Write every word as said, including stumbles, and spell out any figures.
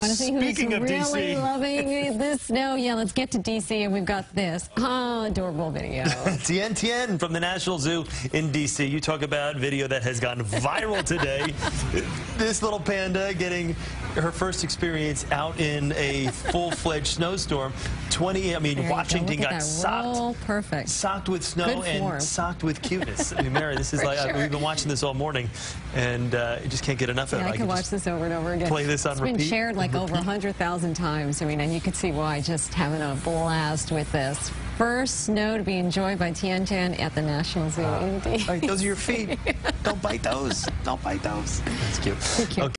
Want to see who's Speaking of really D C. loving this snow? Yeah, let's get to D C, and we've got this oh, adorable video. Tien Tien from the National Zoo in D C. You talk about video that has gone viral today. This little panda getting her first experience out in a full-fledged snowstorm. twenty, I mean, There Washington go. got Roll. socked. Perfect. Socked with snow Good and form. socked with cuteness. I mean, Mary, this is For like, sure. we've been watching this all morning, and uh, you just can't get enough of Yeah, it. I can watch just this over and over again. play this on It's repeat. been shared like and over one repeat. hundred thousand times. I mean, and you can see why, just having a blast with this. First snow to be enjoyed by Tien Tien at the National Zoo. Uh, Indeed. Those are your feet. Don't bite those. Don't bite those. That's cute. Thank you. Okay.